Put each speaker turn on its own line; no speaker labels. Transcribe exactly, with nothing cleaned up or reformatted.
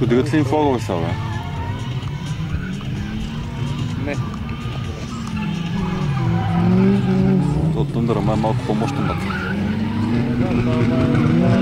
네가 틀린 포하고 있어 왜?
Не.
Оттам да ме малко по-мощен бат.